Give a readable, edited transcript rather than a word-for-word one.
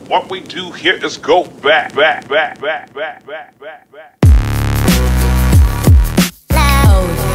What we do here is go back, back, back, back, back, back, back, back. Loud.